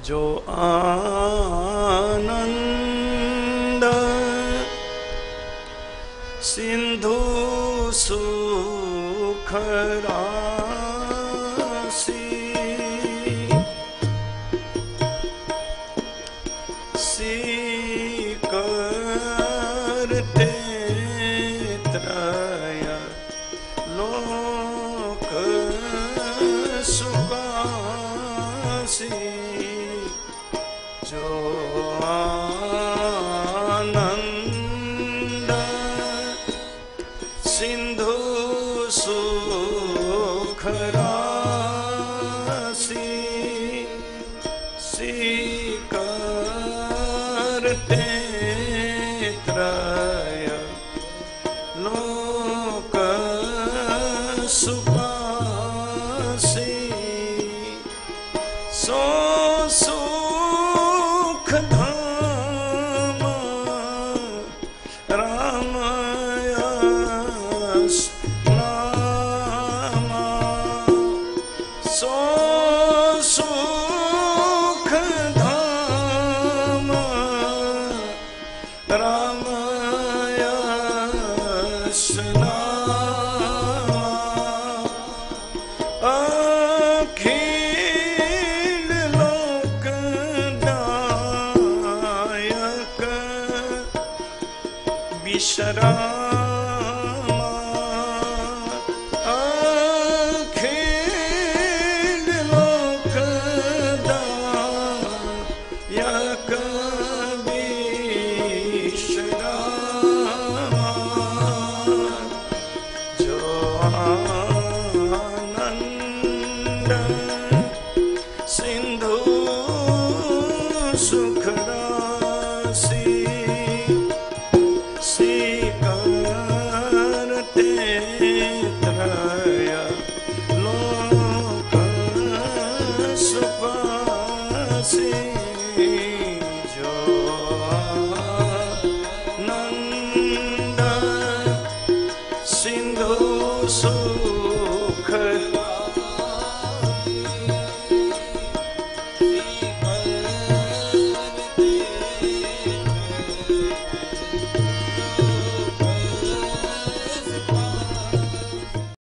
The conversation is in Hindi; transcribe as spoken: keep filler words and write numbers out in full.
जो आनंद सिंधु सुख राशि करते त्रय लोक सुखासी जो आनंद सिंधु सुख राशि करते त्रय लोक सुखासी सो सुख धाम रामयस नाम सो सुख धाम रामयस नाम अखिल लोकदायक विश्रामा अखिल लोकदायक विश्रामा जो आनंद सिंधु सुख